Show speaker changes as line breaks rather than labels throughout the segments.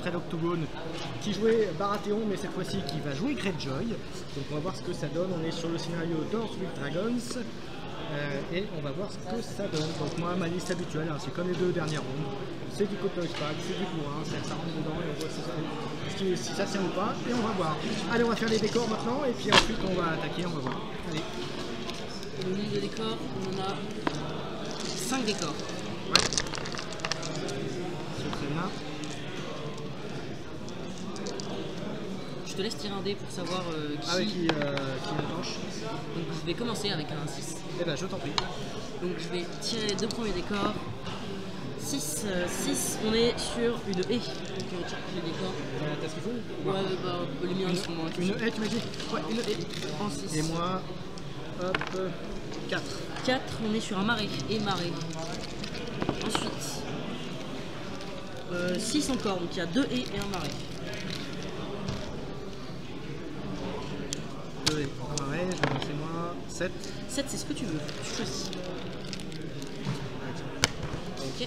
près d'Octogone, qui jouait Baratheon, mais cette fois-ci qui va jouer Greyjoy. Donc on va voir ce que ça donne. On est sur le scénario Doors with Dragons. Et on va voir ce que ça donne. Donc moi, ma liste habituelle, hein, c'est comme les 2 dernières rondes. C'est du Copa Spag, c'est du bourrin, ça rentre dedans et on voit si ça tient ou pas. Et on va voir. Allez, on va faire les décors maintenant et puis ensuite on va attaquer, on va voir. Allez.
Le nombre de décors, on en a 5 décors.
Ouais. C'est très bien.
Je te laisse tirer un dé pour savoir
qui me penche.
Donc je vais commencer avec un 6.
Eh ben je t'en prie.
Donc je vais tirer les 2 premiers décors. 6, on est sur une haie. Donc check les décors.
T'as ce qu'il faut?
Ouais, bah les miens sont moins.
Une haie, tu m'as dit?
Ouais, une haie en 6.
Et moi, hop, 4.
4, on est sur un marais et marais. Ensuite, 6 encore, donc il y a 2 haies et un marais.
2 haies, un marais, je vais lancer moi 7.
7, c'est ce que tu veux, tu choisis. Ok.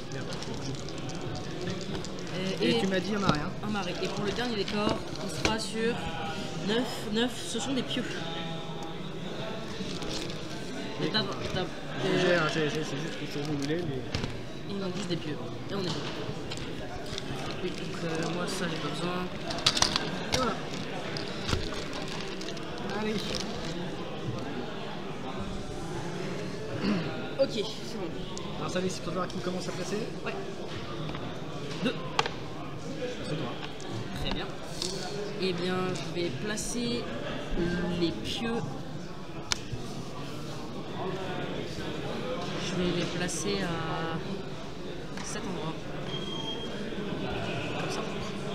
Et tu m'as dit un marais, hein?
Un marais. Et pour le dernier décor, on sera sur 9. 9, ce sont des pieux.
J'ai, c'est juste qu'il faut rouler, mais...
Il manque juste des pieux. Et on est bon. Oui, donc moi ça j'ai pas besoin.
Voilà. Allez.
Ok, c'est bon.
Alors ça, c'est toi qui commence à placer?
Ouais. 2.
C'est toi.
Très bien. Et bien, je vais placer les pieux. Je vais les placer à cet endroit. Comme ça.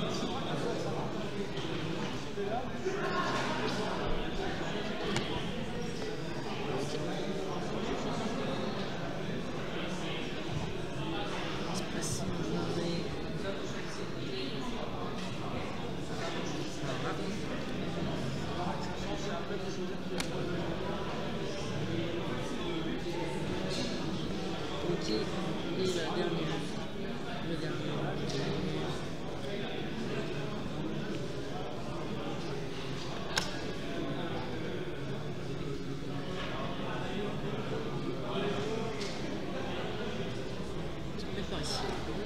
Ok, et la dernière, le dernier. Je vais faire ici.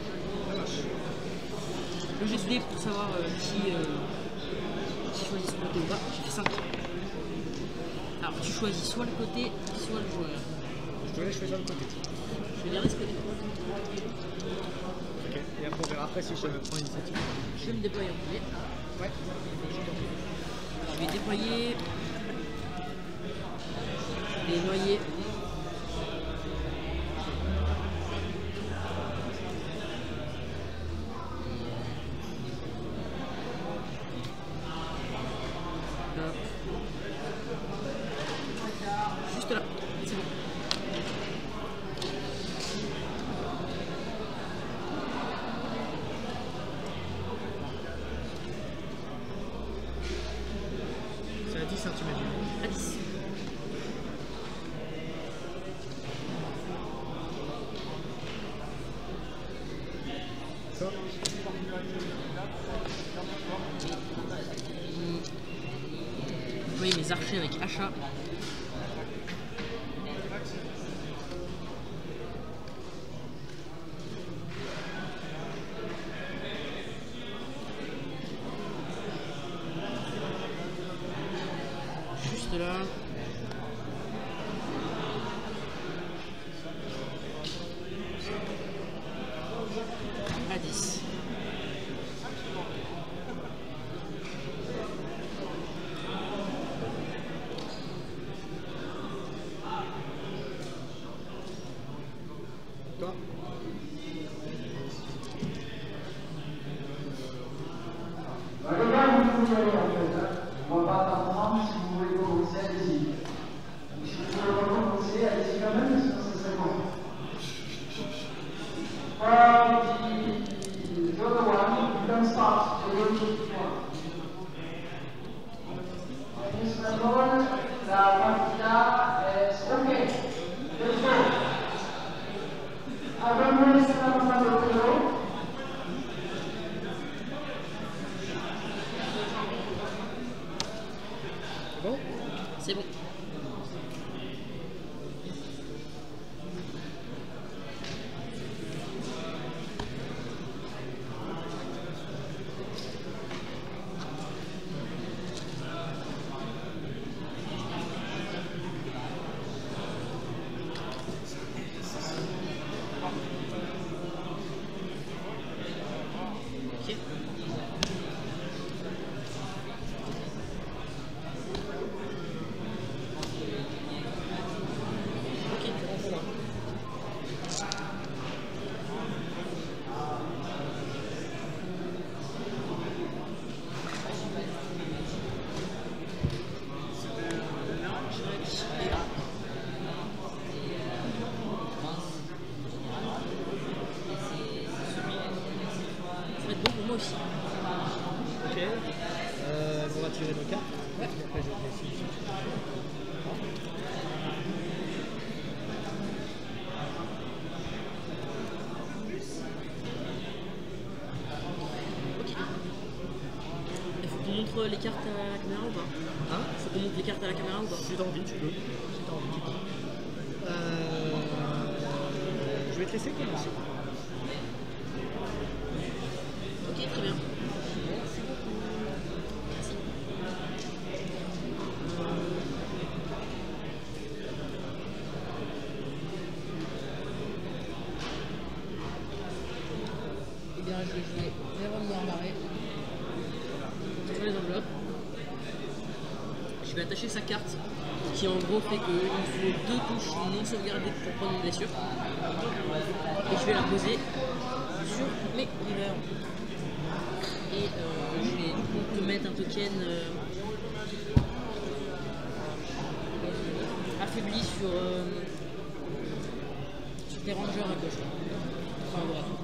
Le jet de dés pour savoir qui choisit son côté ou pas, j'ai fait 5. Alors tu choisis soit le côté, soit le joueur.
Je te laisse choisir le côté.
Je vais garder ce côté.
Ok, et après on verra après si je prends l'initiative.
Je vais me déployer en premier.
Ouais.
Je vais déployer les noyers. Hop. Juste là, c'est bon.
C'est à 10 hein, tu m'as dit.
À 10.
Ça.
Vous voyez mes archers avec achat. Juste là. À 10.
Toi.
On va pas attendre si vous voulez commencer, allez-y.
C'est bon. Ok. Ça va être bon pour moi aussi.
Ok. On va tirer nos cartes.
Ouais.
Après, je vais essayer.
Ok. Il faut qu'on montre les cartes à la caméra ou pas?
Hein?
Faut qu'on montre les cartes à la caméra ou pas?
Si t'as envie, tu peux. Si t'as envie, tu peux. Je vais te laisser commencer.
Ok, très bien. Merci. Eh bien, je vais jouer Véron Noir-Marais sur les enveloppes. Je vais attacher sa carte qui en gros fait qu'il faut 2 touches non sauvegardées pour prendre une blessure. Et je vais la poser sur mes rivers. Et je vais du coup te mettre un token affaibli sur tes rangers à gauche. Enfin, à droite.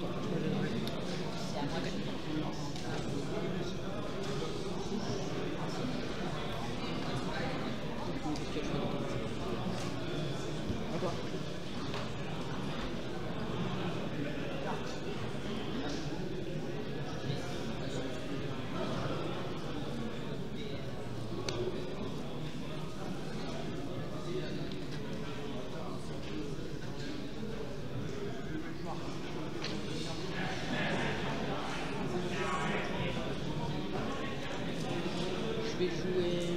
À toi.
Je vais jouer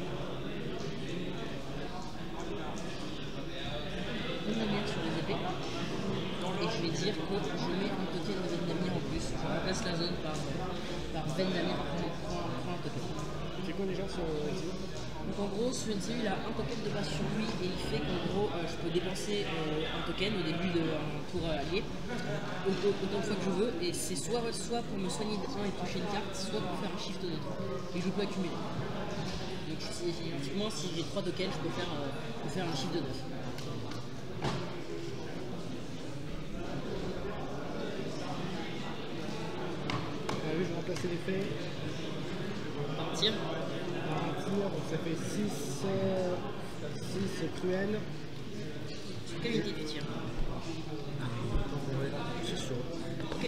Vendamiaire sur les épées. Et je vais dire que je mets un token de Vendamiaire en plus. Je remplace la zone par Vendamiaire prend un token.
C'est quoi déjà sur NCU?
Donc en gros, ce NCU il a un token de base sur lui et il fait qu'en gros je peux dépenser un token au début d'un tour allié autant de fois que je veux, et c'est soit pour me soigner de 1 et toucher une carte, soit pour faire un shift de 2. Et je peux accumuler. Donc typiquement si j'ai 3 tokens, je peux faire un shift de 9.
Oui, je vais remplacer l'effet
Partir.
par un tir, donc ça fait 6 cruel.
Sur quelle unité tu tires?
Ouais, c'est sûr.
Ok.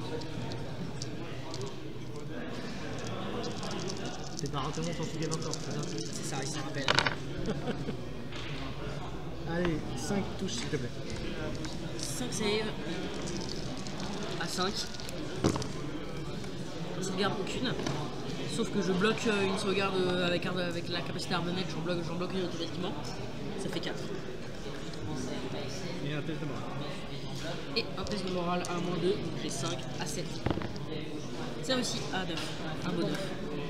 Tes barathons s'en souviennent encore, c'est ça?
C'est ça, il s'en rappelle.
Allez, 5 touches s'il te plaît.
5 save. À 5. Je sauvegarde aucune. Sauf que je bloque une sauvegarde avec la capacité Arbanet, j'en bloque une automatiquement. Ça fait 4.
Et un test de mort.
Et un test de morale à -2, donc j'ai 5 à 7. Ça aussi à 9. Un beau 9.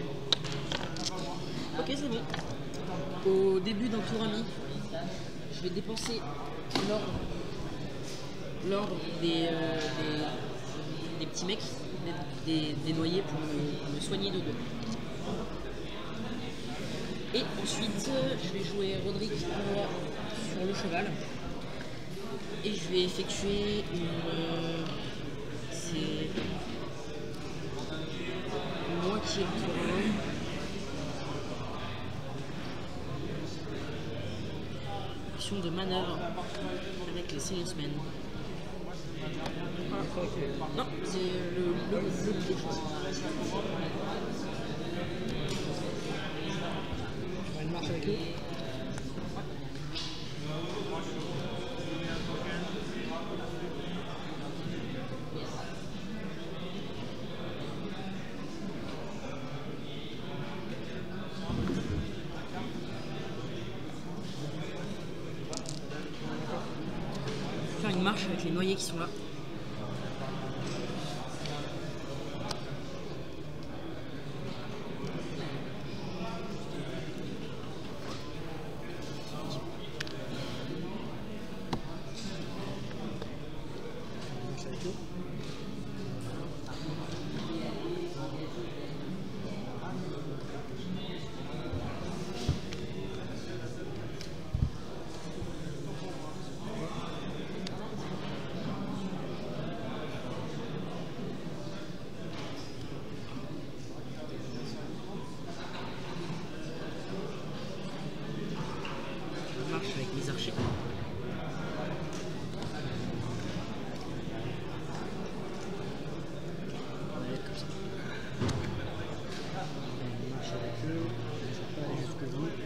Ok, c'est bon. Au début d'un tour ami, je vais dépenser l'ordre des petits mecs, des noyés pour me soigner de 2. Et ensuite, je vais jouer Roderick sur le cheval. Et je vais effectuer c'est moitié de tour 1. Action de manœuvre avec les Salesmen. Non, c'est le des choses.
Une marche avec eux.
marche avec les noyés qui sont là. Avec les archers. On va être comme ça.
On marche avec eux, je ne vais pas aller jusqu'au bout.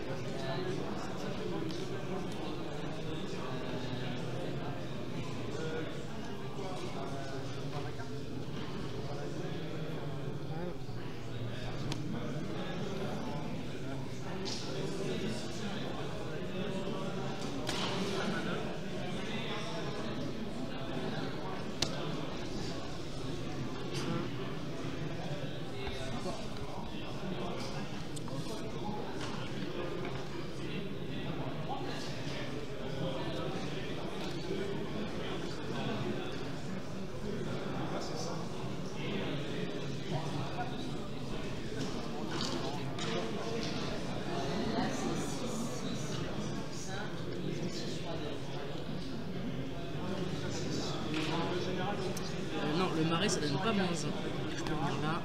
Non, le marais ça donne pas moins 1. Je peux venir là.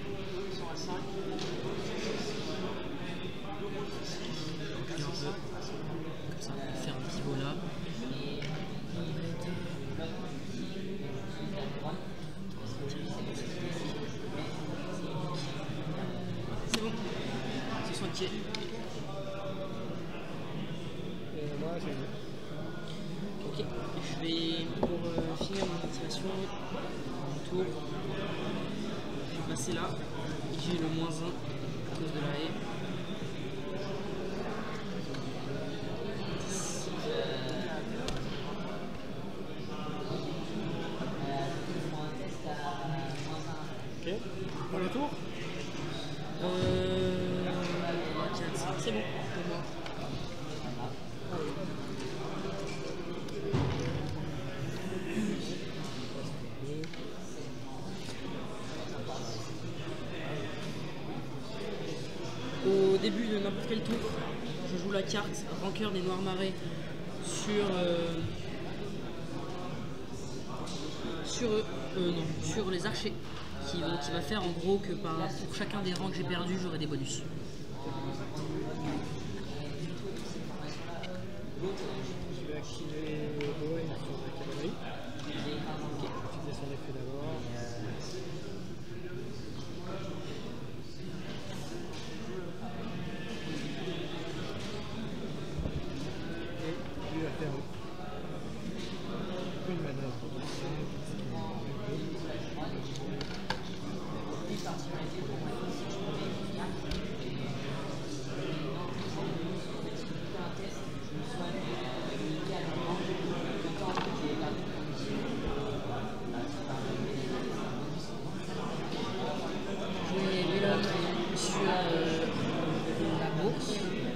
Reculer un peu. Comme ça, on va faire un pivot là. C'est bon. C'est soigné.
Moi, j'ai vu.
Ok, je vais pour finir mon activation, mon tour, je vais passer là, j'ai le -1 à cause de la haie.
Ok, pour le tour.
4, c'est bon pour moi. Au début de n'importe quel tour, je joue la carte rancœur des Noirs Marais sur les archers, qui va faire en gros que pour chacun des rangs que j'ai perdus, j'aurai des bonus.
Je vais activer Owen sur la cavalerie. Ok, utiliser son effet d'abord. Et lui va faire une manœuvre de
sur la bourse.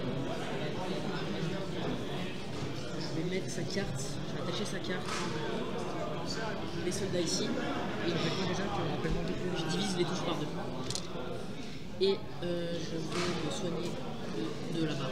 Je vais mettre sa carte, je vais attacher sa carte, les soldats ici.
Et on fait déjà que rappelle-moi
Je divise les touches par 2. Et je vais me soigner de là-bas.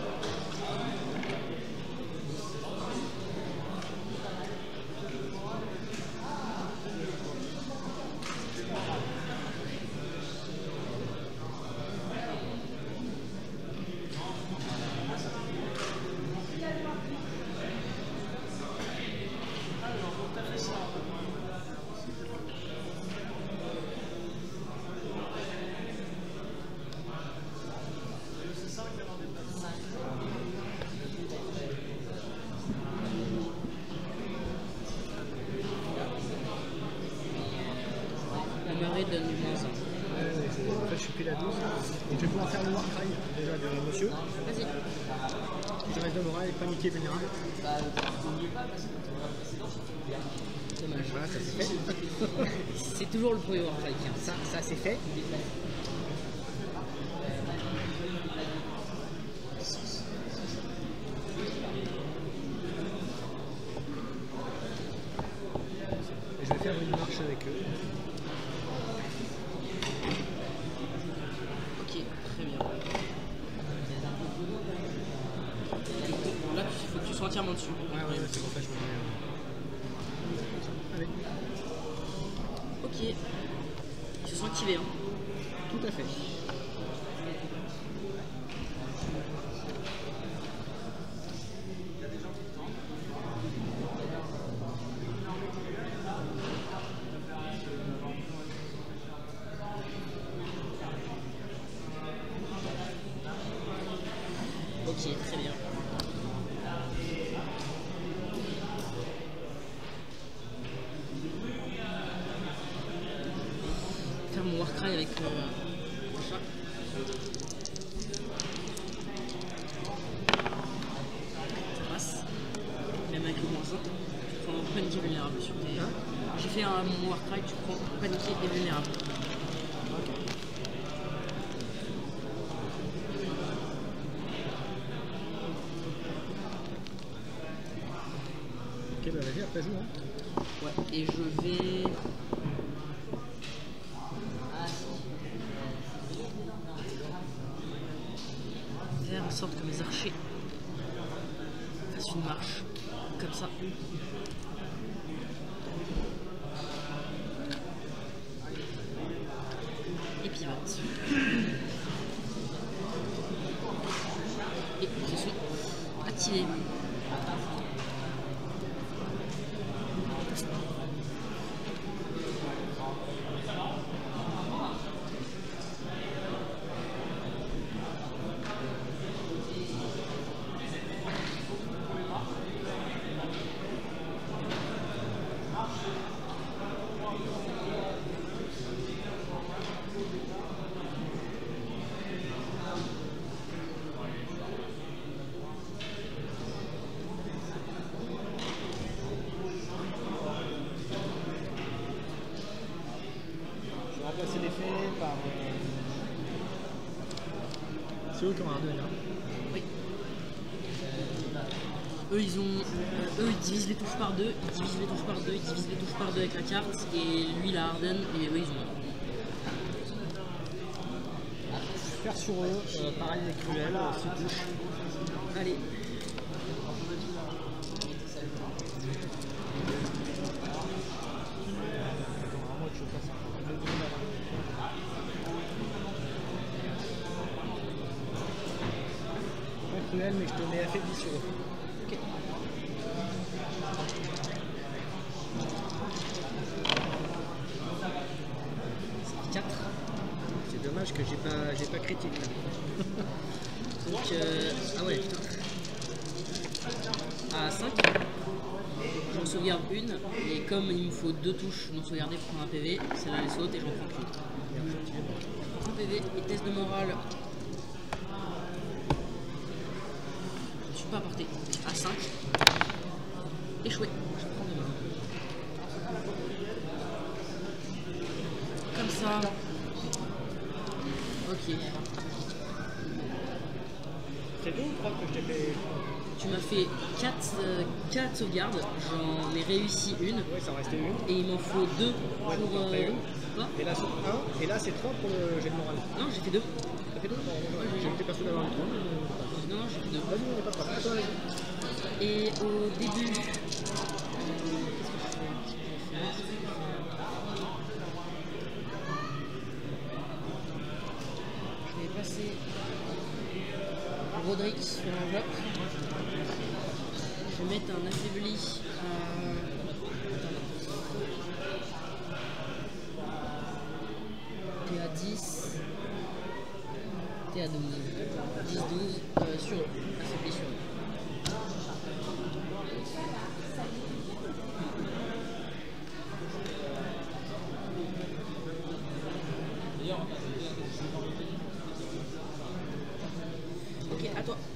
La marée donne du moins 1.
En fait, je suis pile à 12. Donc je vais pouvoir faire le Warcry déjà de monsieur.
Vas-y.
Je reste de morale et paniquer vulnérable.
Dommage.
Voilà, ça c'est fait.
C'est toujours le premier Warcry.
Ça c'est fait. Et je vais faire une marche avec eux.
Ok, très bien. Là, il faut que tu sois entièrement dessus.
Ouais, c'est pour ça que je me mets. Allez.
Ok. Ils se sont activés. Hein.
Tout à fait.
Ok, très bien. Faire mon Warcry avec le chat. Ça passe. Même avec le moins 1, tu prends paniquer vulnérable sur tes.
Hein?
J'ai fait mon Warcry, tu prends paniquer et vulnérable.
Ok, bah vas-y, après joue. Hein.
Ouais, et je vais. Faire en sorte que mes archers fassent une marche comme ça. Et pivote. Et ils sont activés.
Je vais remplacer l'effet par. C'est eux qui ont un 2 là.
Oui. Eux, ils divisent les touches par deux, ils divisent les touches par deux, ils divisent les touches par deux avec la carte, et lui, la Harden, et eux, ils ont.
Faire sur eux, pareil les cruels, 6 touches.
Allez.
Vraiment, je passe un peu de pas cruel, mais je te mets affaibli sur eux.
Ok. C'est 4.
C'est dommage que j'ai pas critique là.
Donc, ah ouais, putain. À 5, j'en sauvegarde une, et comme il me faut 2 touches non sauvegardées pour prendre un PV, celle-là elle saute et j'en prends qu'une. Un PV et test de morale. Je ne suis pas porté. À 5. Échoué. Je prends 2 morale. Comme ça. Ok.
C'est 2 ou 3 que je t'ai fait?
Tu m'as fait 4 sauvegardes, j'en ai réussi une,
Ouais, ça en restait une.
et il m'en faut 2
Ouais,
pour.
donc après une.
Quoi
Et là, c'est 1, et là, c'est 3 pour le jet de morale.
Non, j'ai fait 2.
T'as fait 2? J'ai été persuadé d'avoir le 3.
Non, j'ai fait 2.
Vas-y, on n'est pas prêt. Attends, vas-y.
Et au début. Je vais passer Roderick sur l'enveloppe. Je vais mettre un affaibli T'es à 10. T'es à 12. 10, 12 sur eux. Affaibli sur eux. Ok, à toi.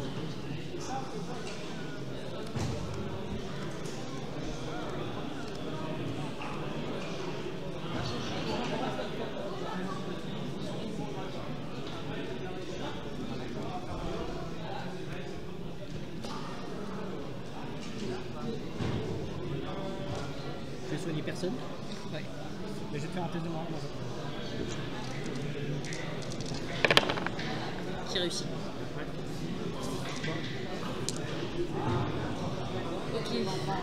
Je vais soigner personne.
Ouais.
Mais je vais te faire un test de mort.
Qui réussit. Ok.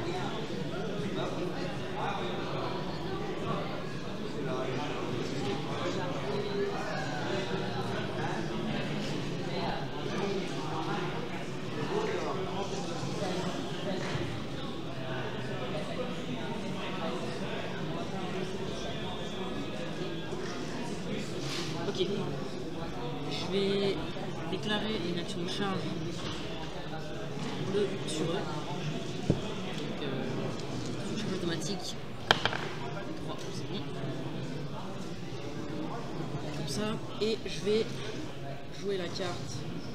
Ok. Je vais déclarer une action de charge bleu sur eux. Donc, charge automatique. 3, c'est bon. Comme ça. Et je vais jouer la carte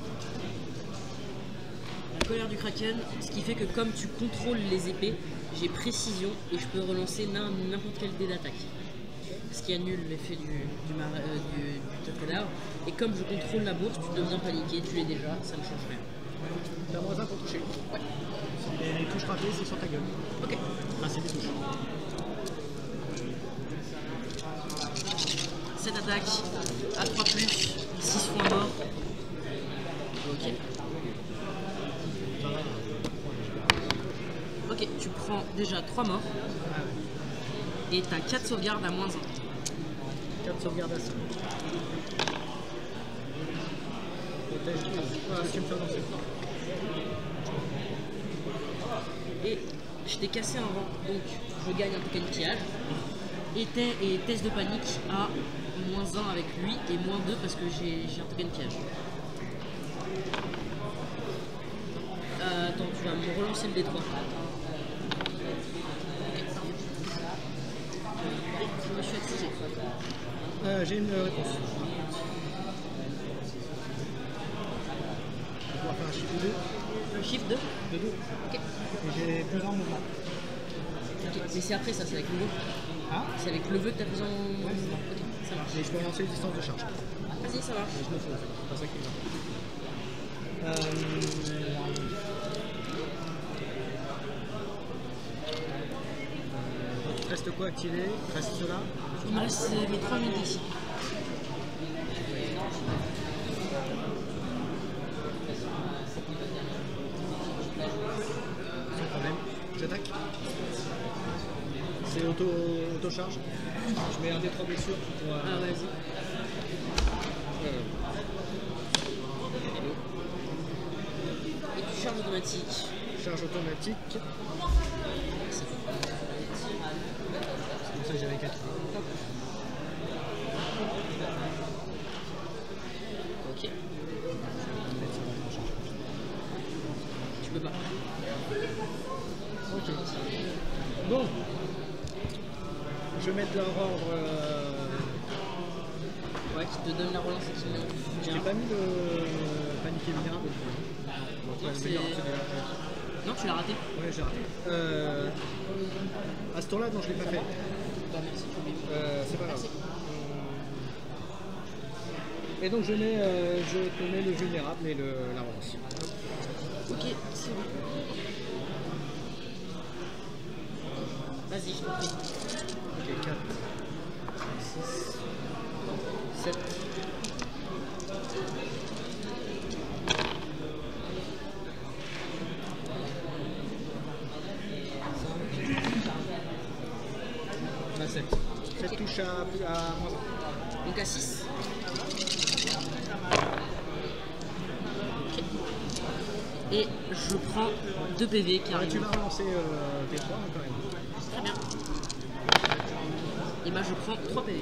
la colère du Kraken, ce qui fait que comme tu contrôles les épées, j'ai précision et je peux relancer n'importe quel dé d'attaque. Ce qui annule l'effet du Tetradar. Et comme je contrôle la bourse, tu deviens paniqué, tu l'es déjà, ça ne change rien.
T'as moins 1 pour toucher.
Ouais.
Et les touches ratées, c'est sur ta gueule.
Ok.
Ah, c'est des touches.
7 attaques, à 3 plus, 6 points morts. Ok. Ok, tu prends déjà 3 morts.
Ah ouais.
Et t'as 4 sauvegardes à moins 1.
4 sauvegardes à 5. Tu me fais avancer.
Et je t'ai cassé un rang, donc je gagne un token de pillage. Et test de panique à moins 1 avec lui et moins 2 parce que j'ai un token de pillage. Attends, tu vas me relancer le D3. Je me suis activé.
J'ai une réponse. Je vais pouvoir faire un chiffre de 2.
Un chiffre 2.
De 2.
Ok.
Et j'ai plus en mouvement.
Ok. Mais c'est après ça, c'est avec le vœu.
Ah,
C'est avec le vœu que t'as besoin.
Ouais, c'est ça.
Ok, ça marche.
et je peux relancer les distances de charge.
Vas-y, ça marche.
Mais je me fous en fait, c'est pas ça qui est il te reste quoi activé? Il te reste cela?
Il me reste mes 3 minutes ici.
Sans problème. J'attaque. C'est auto-charge. Je mets un des 3 blessures pour.
Ah, vas-y. Et tu charges automatique.
Charge automatique. C'est pour ça que j'avais 4.
Ok. Tu peux pas.
Ok. Bon. Je vais mettre leur ordre.
Ouais, qui te donne la relance et qui met.
Je n'ai pas mis le paniqué vulnérable.
Non, non, tu l'as raté.
Ouais, j'ai raté. À ce tour-là, non, je ne l'ai pas fait.
Bah, merci, tu oublies.
C'est pas grave.
Merci.
Et donc je te mets le vulnérable et la relance.
Ok, c'est bon. Vas-y, je t'en prie.
Ok, 4, 6, 7. On a 7. 7 touches à moins 1.
Donc à 6. Ok. Et je prends 2 PV qui arrivent.
Tu vas relancer tes 3 quand même.
Très bien. Et bah je prends 3 PV.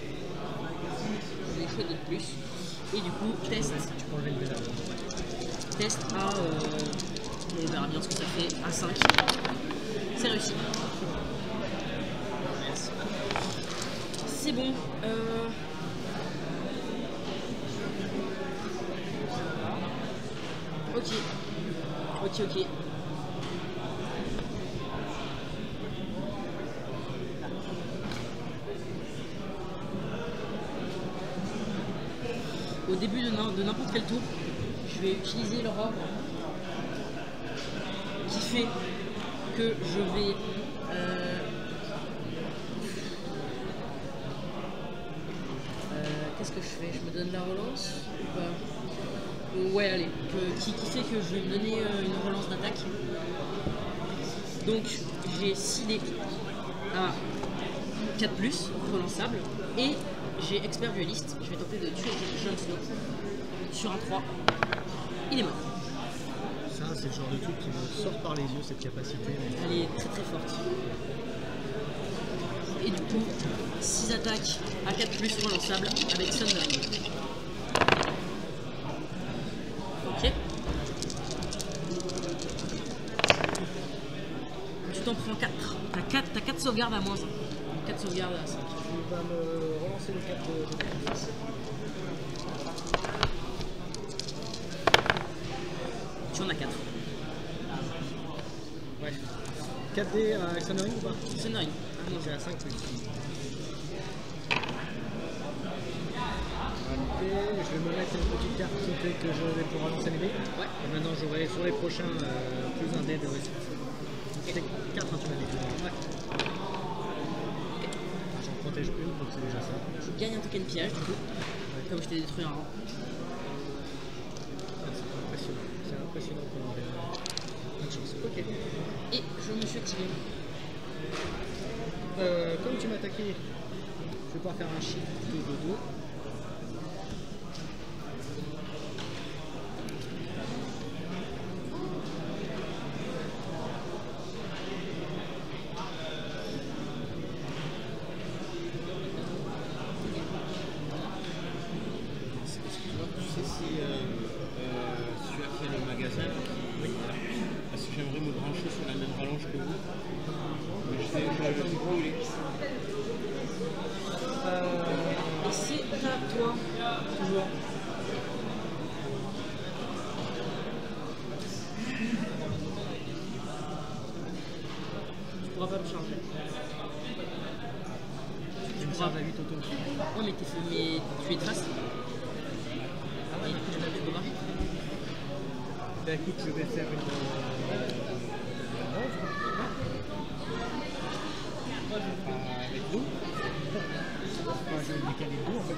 Je vais échouer 2 de plus. Et du coup, test.
Tu peux enlever le pédale.
Test à. On verra bien ce que ça fait. À 5. C'est réussi. Merci. C'est bon. Ok. Ok. Au début de n'importe quel tour, je vais utiliser l'aura qui fait que je vais qu'est-ce que je fais? Je me donne la relance ou pas? Ouais, allez, qui fait que je vais me donner une relance d'attaque. Donc j'ai 6 dés à 4+, relançable, et j'ai expert dueliste. Je vais tenter de tuer Jon Snow sur un 3. Il est mort.
Ça, c'est le genre de truc qui me sort par les yeux, cette capacité.
Elle est très très forte. Et du coup, 6 attaques à 4+, relançable avec Sundering. Ok. Tu t'en prends 4. T'as 4 sauvegardes à moins 1. 4 sauvegardes à 5.
Tu vas me relancer le 4 de...
Tu en as 4.
Ouais. 4D à Sundering ou pas?
Sundering.
Ah non, j'ai à 5 plus. Ok, je vais me mettre une petite carte qui fait que je vais pouvoir lancer les dés.
Ouais.
Et maintenant j'aurai sur les prochains plus un dé de réussite. C'était 4, hein, tu m'as dit. Ouais. J'en protège une, donc c'est déjà ça.
Je gagne un token pillage du coup, comme je t'ai détruit un rang.
C'est impressionnant comment on a pas de chance. Ok.
Et je me suis activé.
Comme tu m'as attaqué, je vais pouvoir faire un shift de dodo.
Parce que j'aimerais me brancher sur la même rallonge que vous. Mais je vais le brûler.
Et c'est à toi, toujours. Tu pourras pas me charger.
Tu me charges à 8 auto.
Ouais, mais tu es trace. Ah ouais, du coup, tu peux pas.
Bah écoute, je vais faire une avec nous. Je vais décaler le dos en fait.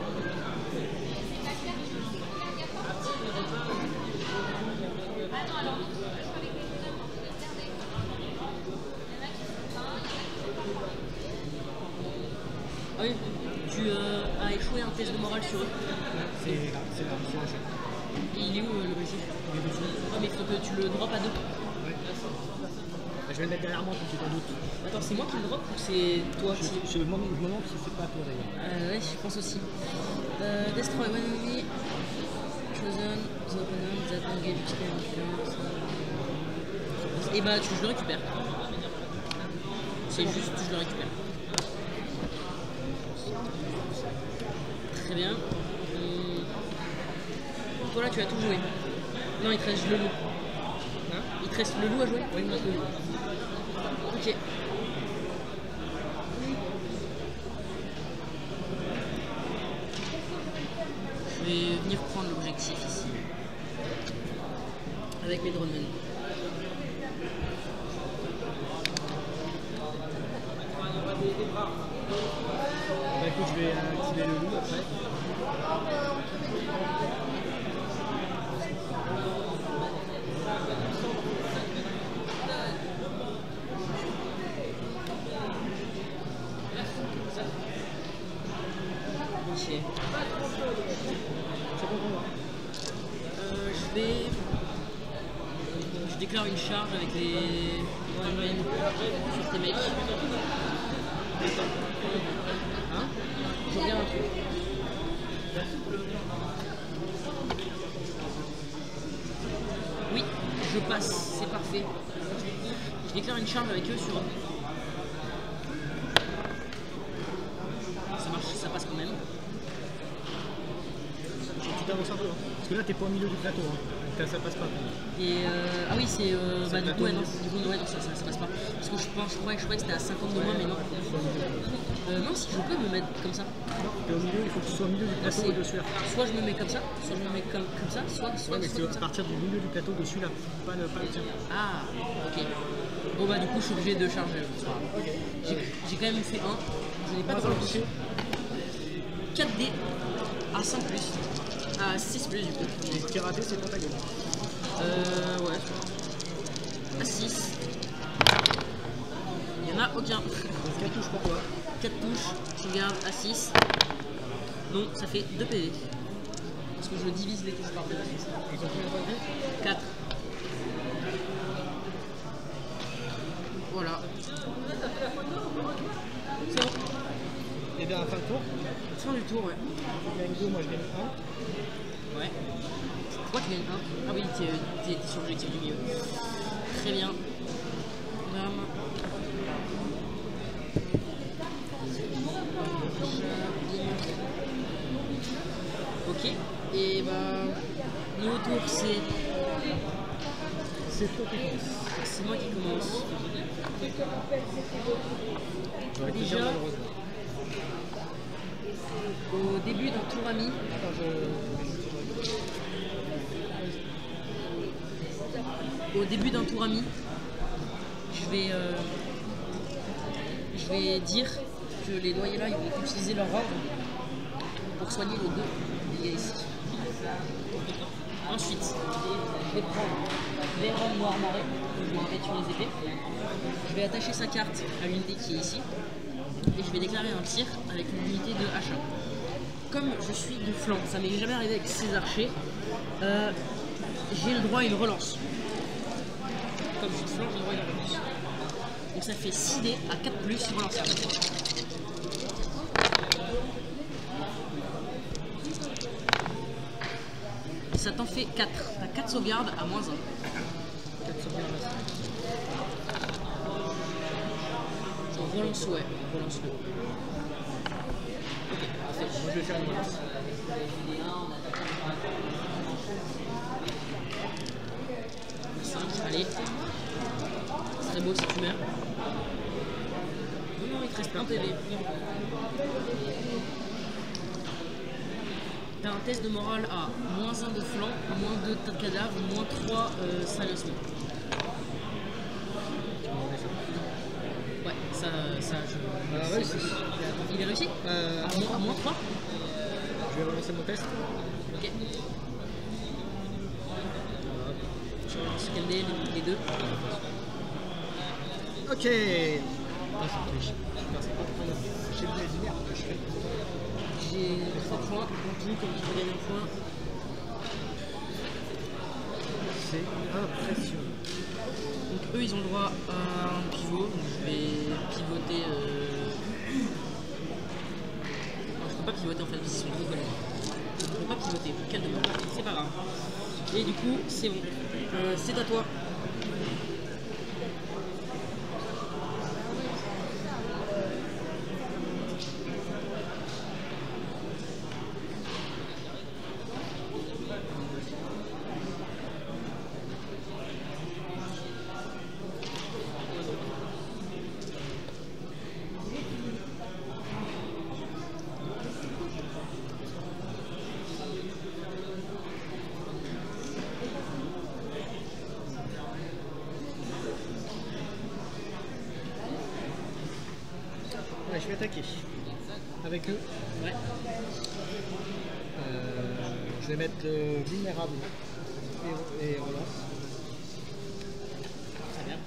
Ah oui, tu as échoué un test de morale sur eux.
C'est la chaîne.
Il est où l'objectif?
Il est dessus.
Ah, mais il faut que tu le droppes à 2.
Ouais. Je vais le mettre derrière moi pour qu'il y ait pas doute.
Attends, c'est moi qui le drop ou c'est toi qui...
Je me demande si c'est pas toi d'ailleurs.
Ouais, je pense aussi. Destroy one enemy. Chosen. The opponent that engage influence. Et bah, je le récupère. C'est juste, je le récupère. Très bien. Toi là, tu as tout joué. Non, il te reste le loup. Hein? Il te reste le loup à jouer? Oui, il me reste le loup. Ok. Je vais venir prendre l'objectif ici. Avec mes dronemen.
Bah écoute, je vais activer le loup après.
Ok.
C'est bon pour moi.
Je déclare une charge avec les dronemen sur tes mecs. Hein? Je regarde un truc. Oui, je passe, c'est parfait. Je déclare une charge avec eux sur eux. Ça marche, ça passe quand même.
Tu t'avances un peu, hein. Parce que là t'es pas au milieu du plateau. Hein. Ça passe pas.
Et ah oui, c'est. Bah, du
la
coup, ouais,
tombe.
non, ouais, non, ça passe pas. Parce que je croyais que c'était à 50 de moins, mais non. Non, si je peux me mettre comme ça.
Et au milieu, il faut que tu sois au milieu du
Là,
plateau
c'est-
au-dessus là.
Soit je me mets comme ça, soit je me mets comme ça, soit
Ouais, mais c'est
comme
à
ça.
partir du milieu du plateau dessus là, pas le tien.
Ah, ok. Bon, bah, du coup, je suis obligé de charger. C'est pas grave. J'ai quand même fait 1. Je n'ai pas de
Pas
relance. 4D à 5 plus. À 6 plus, du coup.
Et ce qui est raté, c'est pour ta gueule.
Ouais. À 6. Il n'y en a aucun.
Donc 4 touches pour toi.
4 touches, je garde à 6. Non, ça fait 2 PV. Parce que je divise les touches par 2.
Ils ont combien de points de vie?
4. Voilà. C'est bon.
Et bien à la fin de tour,
Fin du tour, ouais.
tu gagnes 2, moi je gagne 1.
Ouais. Pourquoi tu gagnes 1? Ah oui, t'es sur l'objectif du milieu. Très bien. Bam. Ok. Et bah. Nouveau tour, c'est
C'est toi qui commence.
c'est moi qui commence.
J'aurais été
Déjà.
bien malheureusement.
Au début d'un tour ami,
Attends,
au début d'un tour ami, je vais dire que les loyers là ils vont utiliser leur ordre pour soigner les deux dégâts ici. Ensuite, je vais prendre Véron Noir Marée, que je vais mettre sur les épées. Je vais attacher sa carte à l'unité qui est ici et je vais déclarer un tir avec une unité de achat. Comme je suis de flanc, ça m'est jamais arrivé avec ces archers, j'ai le droit à une relance. Comme je suis de flanc, j'ai le droit à une relance. Donc ça fait 6 dés à 4 plus relançable. Ça t'en fait 4. T'as 4 sauvegardes à moins 1. 4 sauvegardes à 5. Relance, ouais, relance-le. Ok, parfait.
moi je vais faire une relance.
Allez. Ce serait beau si tu meurs. Non, il te reste un PV. T'as un test de morale à moins 1 de flanc, moins 2 de tas de cadavres, moins 3 salissement. Ouais, ça je.
Réussi.
Il est réussi à moins 3.
Je vais relancer mon test.
Ok. Je relance quel dé, les deux.
Ok. Ah, ça triche. Putain, c'est pas trop bien. J'ai le merde que je fais.
J'ai 3 points, en tout, comme je gagne un point.
C'est impressionnant.
Donc eux ils ont le droit à un pivot, donc je vais pivoter. Non, je peux pas pivoter en fait, parce qu'ils sont trop connus. Je peux pas pivoter, quel dommage, c'est pas grave. Et du coup, c'est bon. C'est à toi.
Ouais, je vais attaquer. Avec eux.
Ouais.
Je vais mettre vulnérable et relance.
Très bien.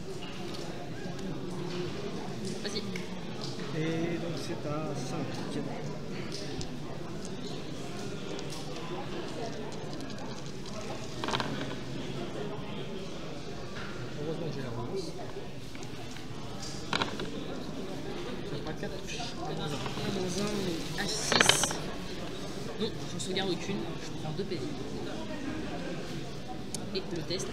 Vas-y.
Et donc c'est à 5. Heureusement que j'ai la relance. Ça fera 4 touches.
Dans un H6. Non, j'en sauvegarde aucune. Je prends 2 PV. Et le test.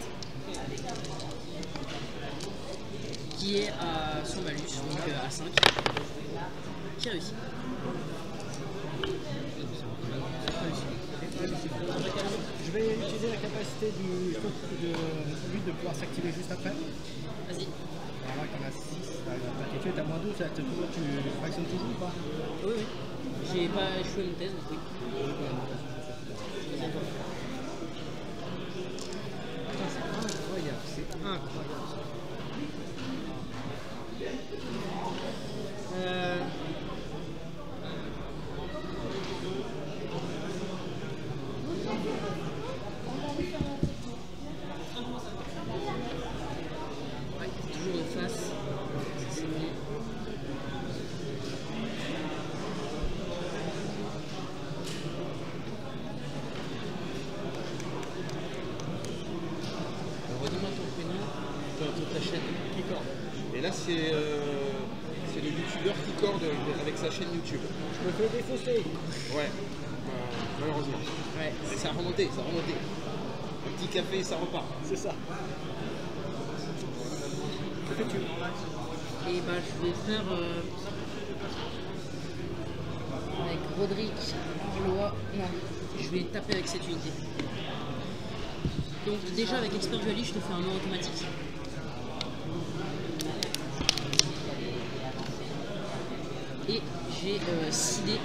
Qui est à son malus, donc à 5. Qui réussit.
Je vais utiliser la capacité du but de pouvoir s'activer juste après.
Vas-y.
Alors là, quand on a 6, tu es à moins 2, tu fractionnes toujours ou pas?
Oui, oui. J'ai pas échoué mon thèse, donc oui.
Putain, c'est incroyable, c'est incroyable.
Ouais, toujours de face. Ça, c'est bon. Redis-moi ton prénom, ta chaîne.
Keycord. Et là, c'est le youtubeur Keycord avec sa chaîne YouTube.
Je me fais défausser.
Ouais, malheureusement.
Ouais.
Mais ça a remonté, ça a remonté. Un petit café et ça repart.
C'est ça. Que fais-tu?
Et bah je vais faire avec Roderick, Arlois. Non, je vais taper avec cette unité. Donc déjà avec Expert Dualist, je te fais un mort automatique. Et j'ai 6 dés.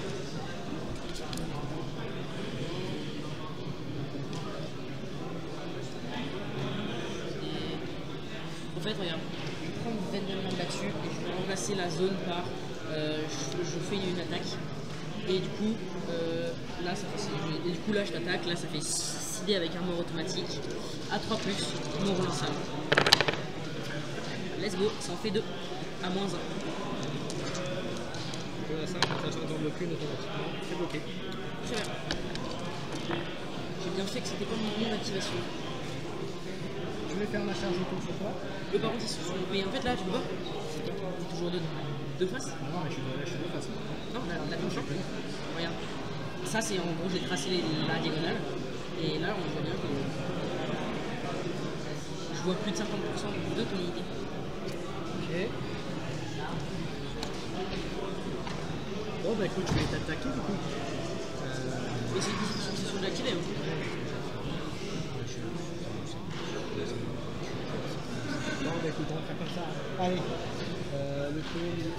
En fait, regarde, je vais prendre une veine de viande là-dessus et je vais remplacer la zone par. Je fais une attaque. Et du coup, là, ça fait, et du coup, là, je t'attaque. Là, ça fait 6 dés avec un mort automatique. À 3, non relançable. Let's go, ça en fait 2. À moins 1.
À 5, sachant qu'on bloque une automatiquement, c'est bloqué.
C'est vrai. J'ai bien fait que c'était pas mon activation.
Je vais faire ma charge autour sur toi.
Par contre, ils se sont. Mais en fait, là, tu peux pas. C'est toujours de face.
Non, mais je suis de face.
Non, la penchant. Regarde. Ça, c'est en gros, j'ai tracé la diagonale. Et là, on voit bien que. Je vois plus de 50% de ton unité.
Ok. Bon, bah écoute, je vais t'attaquer du coup.
Et c'est sur l'activer. Hein.
Bon, bah écoute, on va faire comme ça. Allez. Le tour.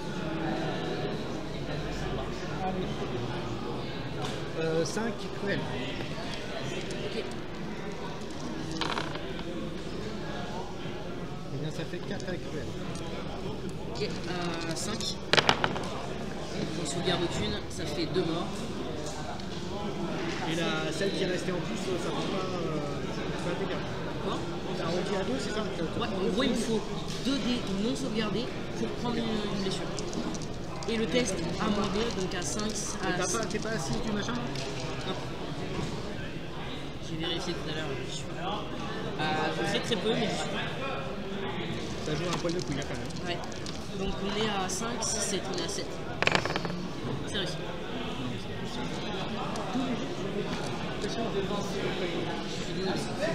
Allez. 5 cruel.
Ok.
Eh bien, ça fait 4 avec cruel.
Ok, à 5. On sauvegarde aucune, ça fait 2 morts.
Et celle qui est restée en plus, ça prend pas de dégâts.
Quoi?
T'as arrondi à 2, c'est ça?
Ouais, en gros, il me faut 2 dés non sauvegardés pour prendre une blessure. Et le test à moins 2, donc à 5.
T'es pas assis du machin?
Non. J'ai vérifié tout à l'heure, je suis pas. Très peu, mais je suis pas.
Ça joue un poil de couille là quand même.
Ouais. Donc on est à 5, 6, 7, on est à 7. C'est réussi. Je suis désolé.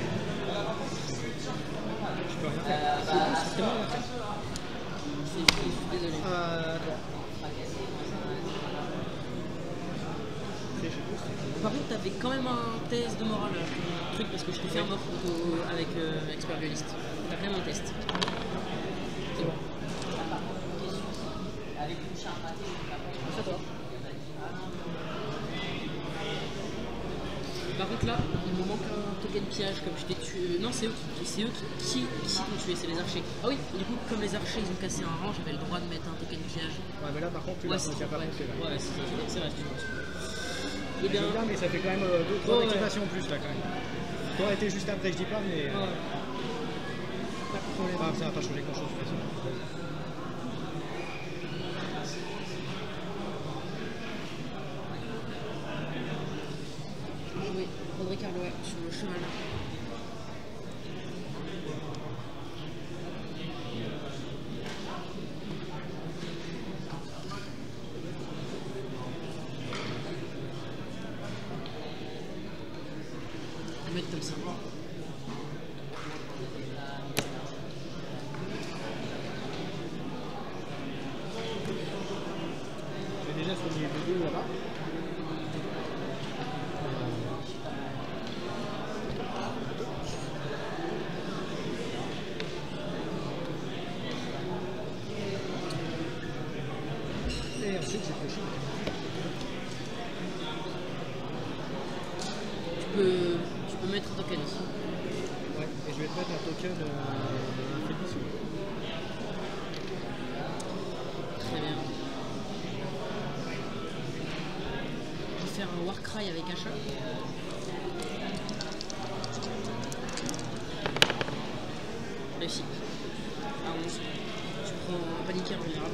Je peux rien faire. C'est vraiment rien faire.
Je suis désolé. Par contre, t'avais quand même un test de morale, truc, parce que je t'ai fait un mort avec Expert Dualist. T'as quand même un test. C'est bon. C'est à toi. Par contre là, il me manque un token pillage comme je t'ai tué. Non, c'est eux qui t'ont tué, c'est les archers. Ah oui, et du coup, comme les archers ils ont cassé un rang, j'avais le droit de mettre un token pillage.
Ouais, mais là par contre, tu l'as pas
ouais,
poussé là.
ouais, c'est vrai, tu penses.
Et bien, mais ça fait quand même 2-3 activations en plus là quand même. Toi été juste après, je dis pas, mais.
Ouais.
Ah, ça va pas changer grand chose de toute façon.
Oui, Roderick Arlois sur le cheval. On va mettre comme ça.
J'ai déjà soigné les deux là-bas.
mettre un token aussi.
Ouais, et je vais te mettre un token imprédiction.
Très bien. Je vais faire un Warcry avec achat. Réussi. À 11. Tu prends un paniquaire vulnérable.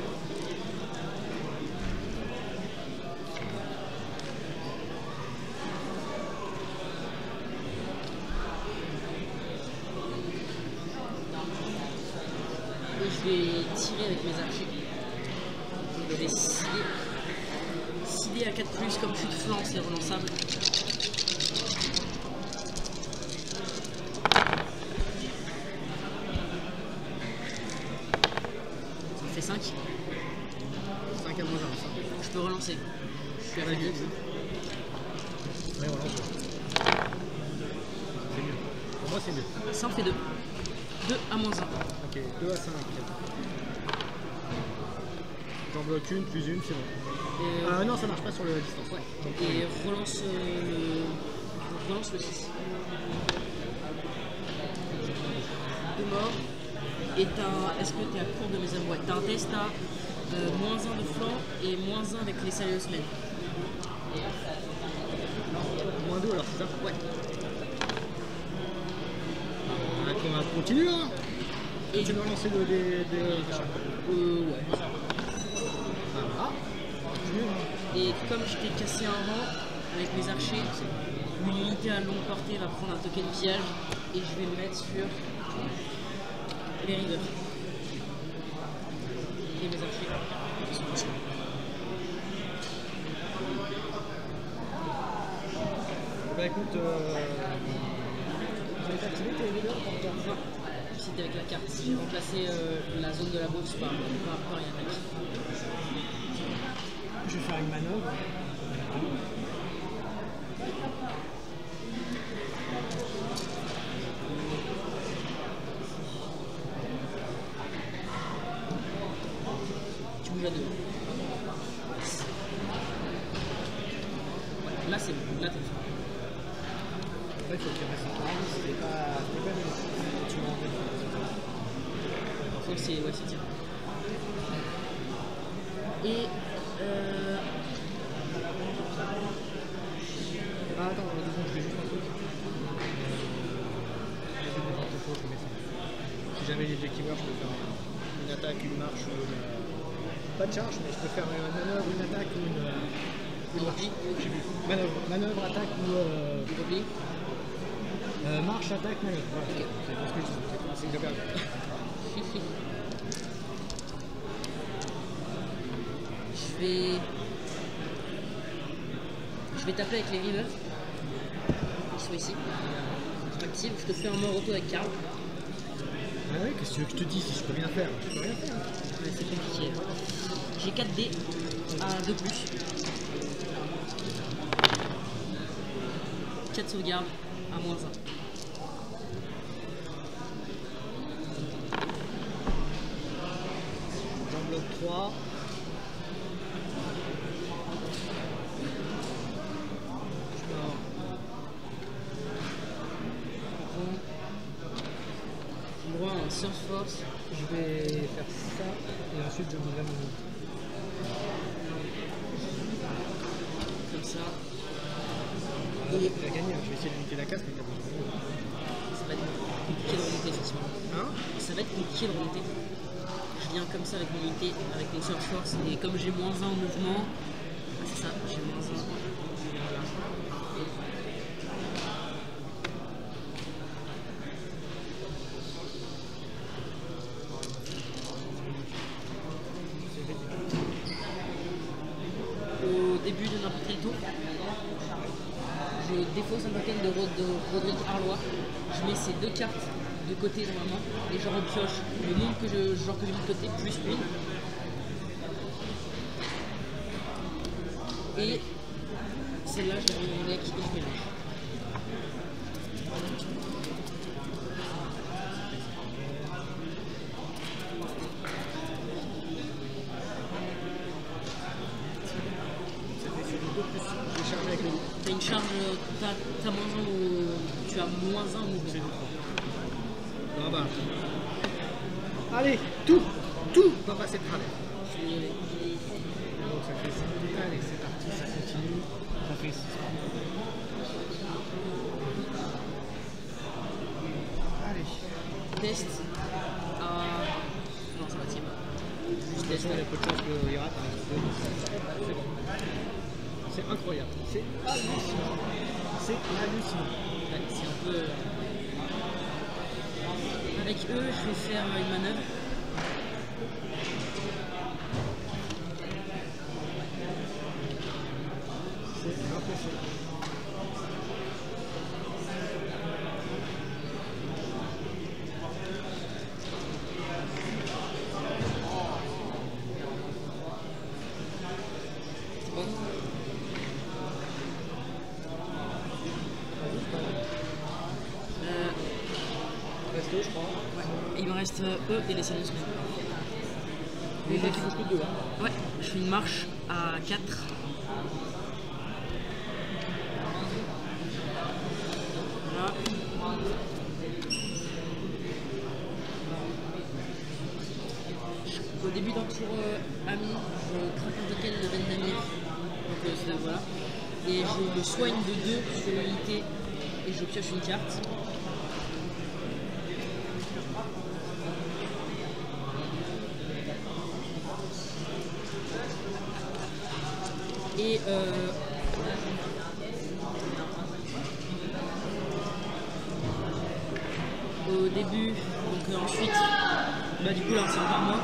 Et je vais tirer avec mes archers. Je vais cider à 4+, comme je suis de flanc, c'est relançable. Ça fait 5.
5 à moins 1.
Je peux relancer. Je suis à la
Ouais, voilà. C'est mieux. Pour moi, c'est mieux.
Ça en fait 2. 2 à moins 1.
Ok, 2 à 5. J'en bloque une, plus une, c'est bon. Ah non, ça marche pas sur la distance.
Ouais.
Donc,
Et relance le 6. 2 morts. Et est-ce que tu es à court de mes hommes? Ouais, t'as un test à moins 1 de flanc et moins 1 avec les Serious Men.
moins 2 alors, c'est ça?
Ouais.
On va continuer hein.
Et
Tu dois lancer des
ouais.
Ah,
Et comme je t'ai cassé un rang avec mes archers, une unité à longue portée va prendre un token pillage et je vais le mettre sur les rivers. Et mes archers.
bah écoute, vous avez activé tes leaders pour faire ça?
C'était avec la carte. J'ai remplacé la zone de la bourse par rien avec.
Je vais faire une manœuvre.
Tu bouges à 2. Là c'est bon. Là t'es fait.
En fait, il faut qu'il reste un tour. C'était pas tu m'en rappelles.
Donc c'est tiré. Et
Ah, attends, 2 secondes, je fais juste un truc. Si jamais les objectiveurs, je peux faire une attaque, une marche ou une. Pas de charge, mais je peux faire une manœuvre, une attaque ou une marche. Je sais plus. Manœuvre, attaque ou.
repli.
Marche, attaque, manœuvre. Voilà.
Ok.
C'est parce que c'est que j'ai perdu.
Je vais taper avec les rivers. Ils sont ici. Je m'active, je te fais un mort auto avec Karl.
Ah oui, qu'est-ce que tu veux que je te dise si je peux rien faire? Je peux rien faire.
Ouais, c'est compliqué. J'ai 4 dés à 2+. 4 sauvegardes à moins 1.
J'en bloque 3.
Surf Force.
Je vais faire ça et ensuite je voudrais mon unité.
Comme ça.
Tu as gagné, je vais essayer de monter la casse, mais t'as besoin de moi.
Ça va être compliqué de remonter effectivement.
Hein?
Ça va être compliqué de remonter. Je viens comme ça avec mon unité, avec mon Surf Force, et comme j'ai moins 1 en mouvement, c'est ça, j'ai moins 1. Voilà. Au début de n'importe quel tour, je défausse un token de Roderick Arlois, je mets ces 2 cartes de côté normalement et je repioche le nombre que j'ai mis de côté plus une. Et celle-là je la mets dans mon deck et je mélange.
Je vais charger avec le.
T'as une charge, t'as moins 1 au tu as -1 mouvement.
C'est du 3. Ah bah. Allez, tout va passer de travers. Donc ça fait 5. Allez, c'est parti, ça continue. Ça fait 6. Allez.
Test à... Non, ça va tirer. Juste
De toute
test.
façon, il y a peu de chances qu'il rate. C'est bon. C'est incroyable. C'est hallucinant. C'est hallucinant.
Ouais, c'est un peu... Avec eux, je vais faire une manœuvre.
C'est impressionnant.
C'est bon.
Reste je crois.
Ouais. Et il me reste eux et les salons.
Les gens qui bougent que 2. Hein.
Ouais, je fais une marche à 4. Voilà. Au début d'un tour ami, je craque un token de Vendamir. Donc voilà. Et je le soigne de 2 sur l'unité et je pioche une carte. Et au début, donc ensuite, bah du coup là c'est encore moi.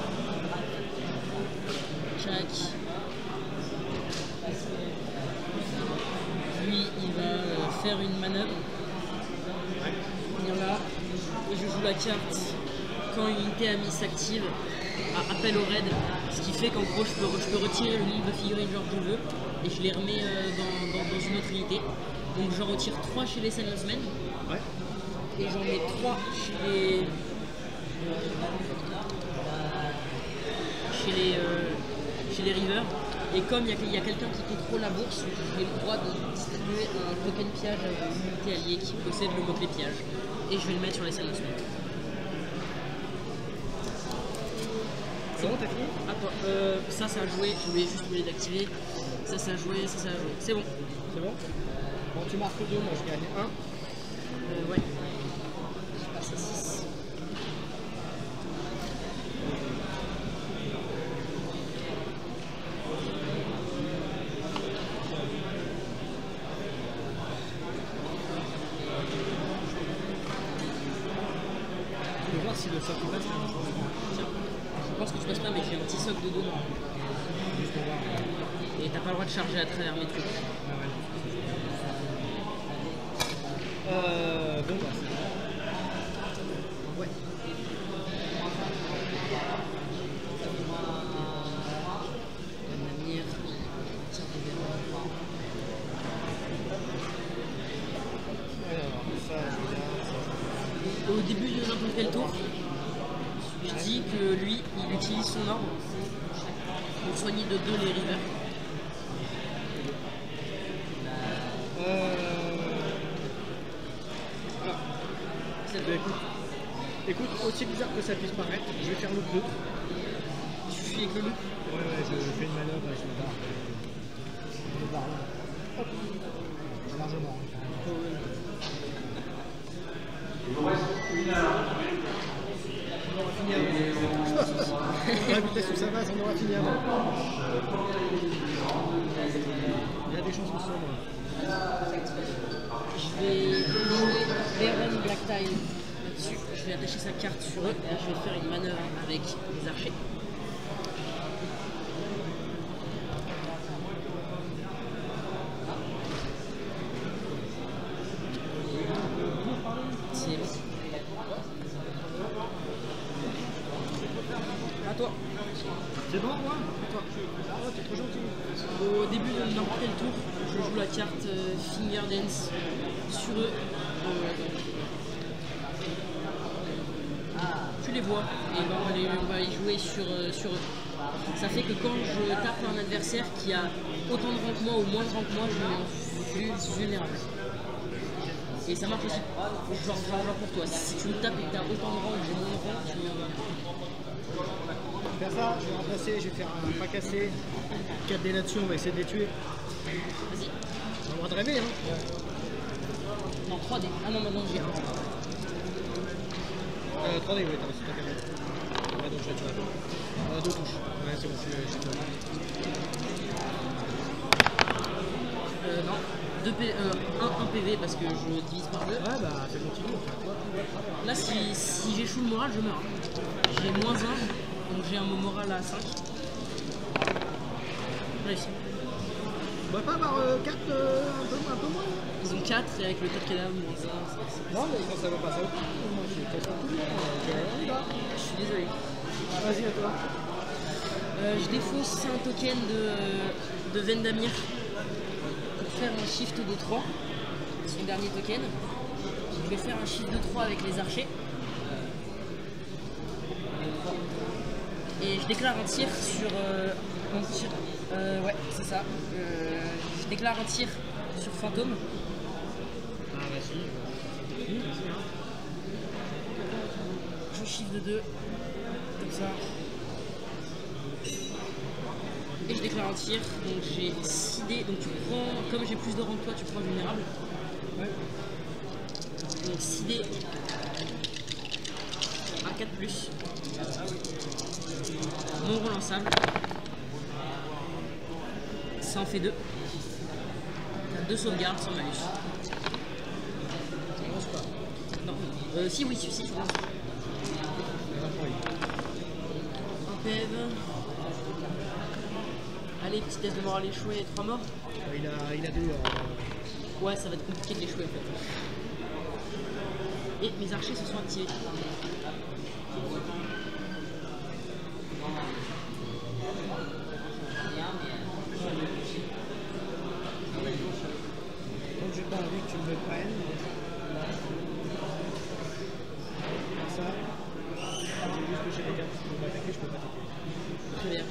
Tchac. Lui il va faire une manœuvre. Venir là. Et je joue la carte quand une unité amie s'active à appel au raid, ce qui fait qu'en gros je peux retirer le nombre de figurines genre que je veux et je les remets dans une autre unité. Donc j'en retire 3 chez les Salesmen et j'en mets 3 chez les Rivers. Et comme il y a quelqu'un qui contrôle la bourse, j'ai le droit de distribuer un token piège à une unité alliée qui possède le mot-clé piège. Et je vais le mettre sur les Salesmen.
C'est bon, t'as fini?
Attends, ça a joué, je voulais juste oublier d'activer. Ça a joué, ça a joué. C'est bon.
C'est bon? Bon, tu marques 2, moi je gagne 1.
Ouais. Je passe à 6.
Je vais voir si le socle passe là.
Tiens, je pense que tu passes pas, mais j'ai un petit socle de 2 dedans.
Juste pour voir.
Et t'as pas le droit de charger à travers mes trucs.
Bon, bah c'est bon. Ouais.
Venamir. Tiens,
Alors, ça, je regarde.
au début de n'importe quel tour, je dis que lui, il utilise son ordre pour soigner de 2 les Rivers.
Alors,
C'est
bah, écoute, aussi bizarre que ça puisse paraître, je vais faire le 2.
Tu fuis avec le loup.
Ouais, je fais une manœuvre et je me barre. Je me barre là. Hop. Largement. On va finir avant. À la vitesse où ça va, on aura fini avant. Il y a des chances que ce soit moi.
Je vais jouer Baron Blacktile là-dessus. Je vais attacher sa carte sur eux et je vais faire une manœuvre avec les archers. C'est bon. À toi.
C'est bon, moi? Toi. Ah, t'es trop gentil.
Au début de n'importe quel tour, je joue la carte Finger Dance sur eux. Tu les vois et ben on va y jouer sur eux. Ça fait que quand je tape un adversaire qui a autant de rang que moi ou moins de rang que moi, je le mets en vulnérable. Et ça marche aussi. Genre pour toi. Si tu me tapes et que t'as autant de rangs que j'ai moins de rangs, tu me mets un bonus.
Faire ça, je vais remplacer, je vais faire un pas cassé. 4 dés là-dessus, on va essayer de les tuer.
Vas-y.
On va avoir de rêver, hein.
Non, 3D. Ah non, maintenant j'ai 1.
3D, oui, t'as reçu ta carte. Ouais, donc je vais tuer. 2 touches. Ouais, c'est bon, je suis tué.
Non. 1 PV parce que je divise par 2.
Ouais, bah, c'est continu.
Là, si j'échoue le moral, je meurs. J'ai moins 1, donc j'ai un moral à 5. Réussi.
On va pas avoir 4 un peu moins.
Ils ont 4 et avec le 4 cadavre, moins 1.
Non, mais ça va pas, ça va pas. Moi, je teste tout le monde. On y va.
Je suis désolé.
Vas-y, à toi.
Je défausse un token de Vendamir pour faire un shift de 3, son dernier token. Je vais faire un shift de 3 avec les archers. Et je déclare un tir sur... ouais, c'est ça. Je déclare un tir sur fantôme.
Ah, vas-y.
Je shift de 2. Comme ça. Et je déclare un tir. Donc j'ai 6 dés. Donc tu prends... Comme j'ai plus de rang que toi, tu prends vulnérable.
Ouais.
Donc 6 dés à 4+. Mon relançable. Ça en fait 2. T'as 2 sauvegardes sans malus. Non. Si, oui, si, je pense. Un PEV. Allez, petit test de morale échoué, 3 morts.
Il a 2.
Ouais, ça va être compliqué de l'échouer en fait. Et mes archers se sont activés.
Donc j'ai pas envie que tu me prennes. Ça. J'ai juste touché les cartes. Je peux pas attaquer, je peux pas attaquer.
Très bien.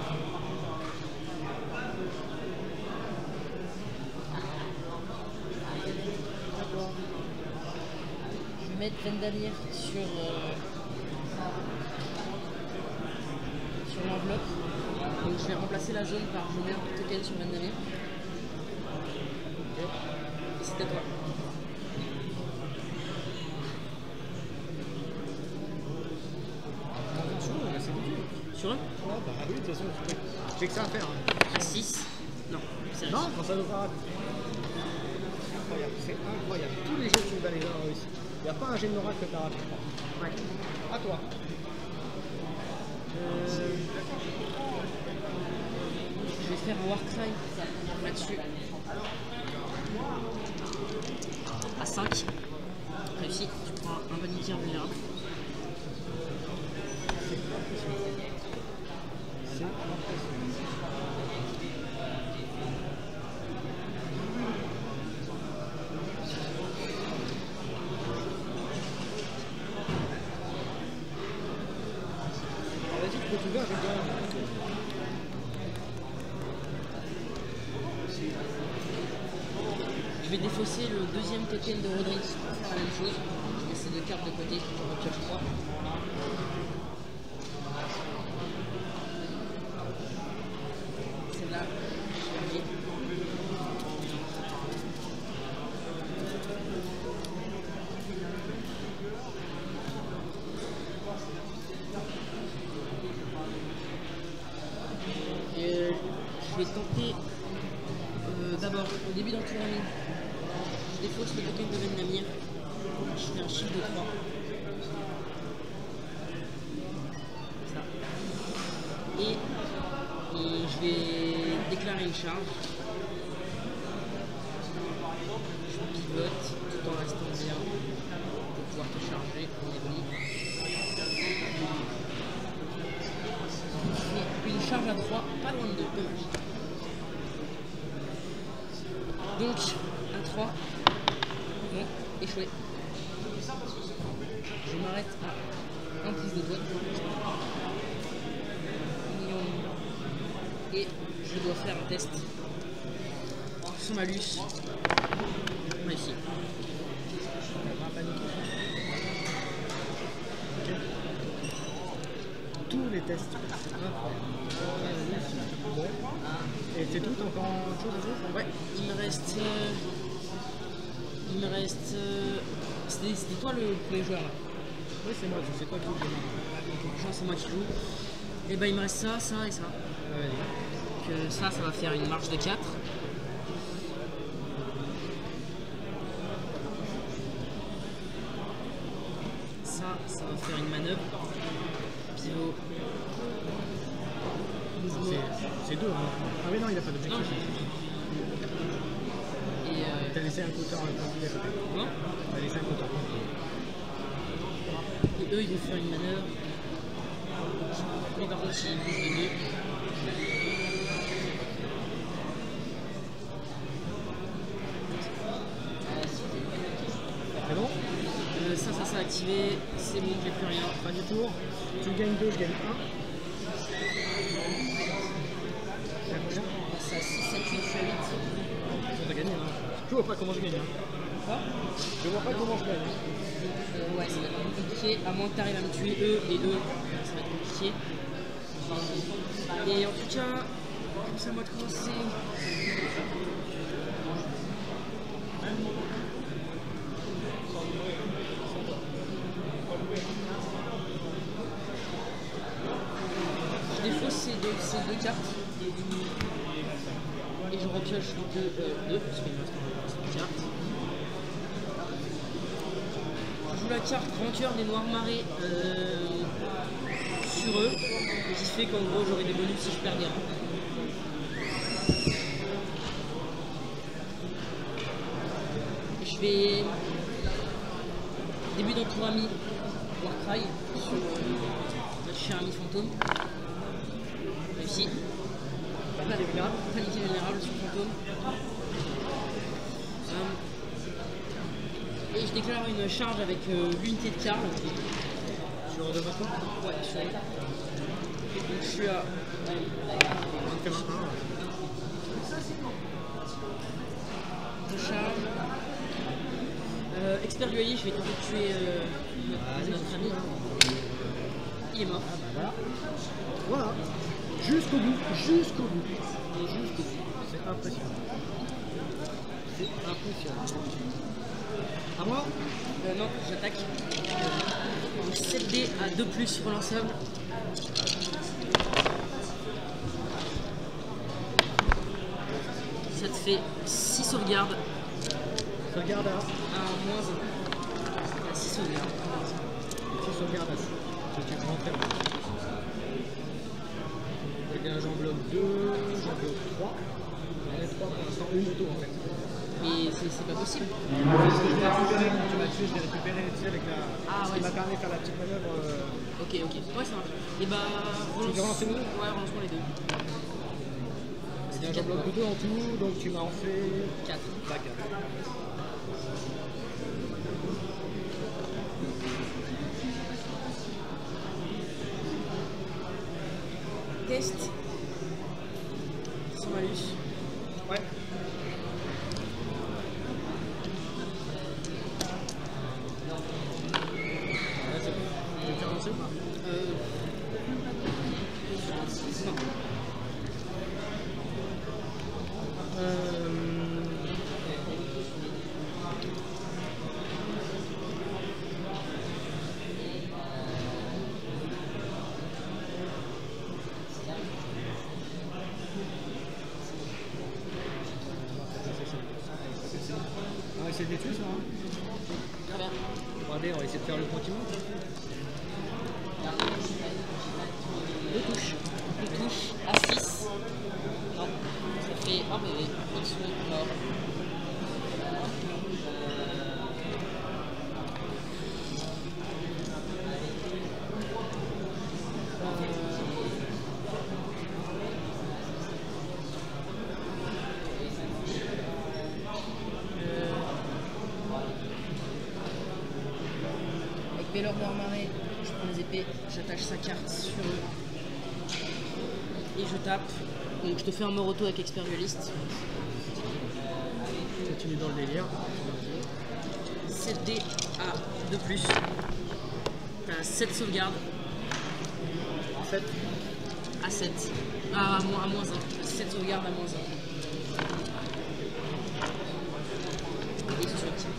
Je vais mettre Vendamir sur l'enveloppe. Donc je vais remplacer la zone par je mets un token sur Vendamir. Et c'est à toi. Sur un?
Ouais, bah oui, de toute façon, j'ai que ça à faire.
À 6. Non, c'est
Non, quand ça nous fera. C'est incroyable. Tous les jeux que tu me vas les avoir réussi. Il n'y a pas un jet de Nora que tu as raté. Ouais. À toi.
Je vais faire un Warcry là-dessus. À 5. Réussi. Tu prends un paniqueur vulnérable.
C'est impressionnant. C'est impressionnant. Vas-y, tu peux t'ouvrir, j'ai bien.
Je vais défausser le deuxième token de Roderick pour faire la même chose. Je mets ces 2 cartes de côté, je pioche 3. Celle-là, je vais je vais tenter d'abord au début d'un tour en ligne. Je défausse le token de Vendamir. Je fais un chiffre de 3. Ça. Et je vais déclarer une charge. Je pivote tout en restant bien pour pouvoir te charger en éboli. Je fais une charge à 3, pas loin de 2, dommage. Donc, à 3, non, échoué. Je m'arrête à 1 plus de doigts. Et je dois faire un test. Sans malus. Réussi.
tests. Bon. Et c'est tout, t'as encore autre chose à dire?
Ouais, il me reste. C'était toi le premier joueur là.
Oui, c'est moi, c'est toi qui joue.
Genre, c'est moi qui joue. Et bah, il me reste ça, ça et ça.
Vas-y.
Donc, ça va faire une marche de 4. Ça va faire une manœuvre. Pivot. Mouvement.
C'est deux, hein. Ah oui, non, il a pas d'objectif.
Non. Et
T'as laissé un compteur rempli à côté.
non.
T'as laissé un compteur rempli.
Et eux, ils vont faire une manœuvre. Mais par contre, ils bougent de 2.
C'est bon?
Ça s'est activé. C'est bon, j'ai plus rien.
Fin du tour. Tu gagnes 2, je gagne 1. C'est combien?
Ça 6, 7, 8, je suis à 8.
T'as gagné, hein. Je vois pas comment je gagne. Hein.
Quoi?
Je vois pas comment je gagne.
Ouais, ça va être compliqué. À moins que tu arrives à me tuer eux et eux, ça va être compliqué. Et en tout cas, comme ça, moi de commencer. Je défausse ces deux cartes. Et je repioche deux, parce qu'il me reste une carte. Je joue la carte rancœur des noirs marées sur eux, qui fait qu'en gros j'aurai des bonus si je perds des rangs. Je vais début dans tour ami Warcry sur notre cher ami fantôme. Réussi. Paniqué vulnérable sur fantôme. Et je déclare une charge avec l'unité de Karl.
Sur 2 maintenant?
Ouais, sur les. Donc je suis à. Je charge. Expert du allié, je vais tenter de tuer notre ami. Il est mort.
Ah bah voilà. Voilà. Jusqu'au bout. Jusqu'au bout.
Et jusqu'au bout.
C'est impressionnant. C'est impressionnant. À moi?
Non, j'attaque. Donc 7D à 2+, relançable. Ça te fait 6 sauvegardes.
Sauvegarde à
À moins 1. 6 sauvegardes.
Tu sauvegardes à 6. Tu prends très bien. J'en bloque 2, j'en bloque 3. J'en ai 3 pour l'instant, une auto en fait.
Mais c'est pas possible.
Je vais récupérer, quand tu m'as tué, je l'ai récupéré tu sais, avec la.
Ah
Ce
ouais.
qui m'a permis de faire la petite manœuvre.
Ok. Ouais, ça marche. Et bah.
Tu veux relancer nous?
Ouais, relance-moi les deux.
Eh bien, j'en bloque 2 en tout, donc tu m'as en fait
4.
Bah, 4.
Test. Sans malus.
Ouais. Ouais, c'est bon. Tu veux faire lancer ou pas?
Non.
On va essayer de les tuer ça, hein.
Très bien.
Regardez, on va essayer de faire le continent.
Deux touches. Deux touches à 6. Non. Ça fait 1 PV. Ils sont morts. Avec Bellor d'Armaré, je prends les épées, j'attache sa carte sur eux et je tape. Donc je te fais un mort auto avec expert dualiste.
Continue dans le délire.
7D à 2+. T'as 7 sauvegardes.
7.
À 7. À moins 1. 7 sauvegardes à moins 1. Et c'est sur le tir.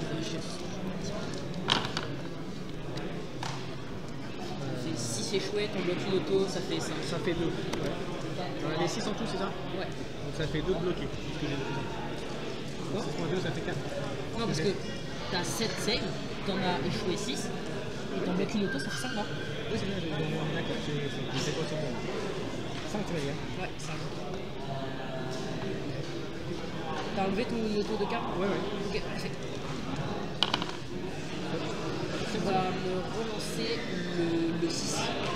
Si c'est chouette, on bloque une auto, ça fait 5.
Ça fait 2. Ouais. Les 6 en tout, c'est ça?
Ouais.
Donc ça fait 2 bloqués. Ce que j'ai dit. Non, 6 moins 2, ça fait 4.
Non, parce que t'as 7 saves, t'en as échoué 6, et t'en bloques une auto, ça fait 5 morts.
Oui, c'est bien, d'accord. C'est quoi ce nom? 5, tu vas dire?
Ouais, 5. T'as enlevé ton auto de carte?
Ouais, ouais.
Ok, parfait. Tu vas me relancer le 6.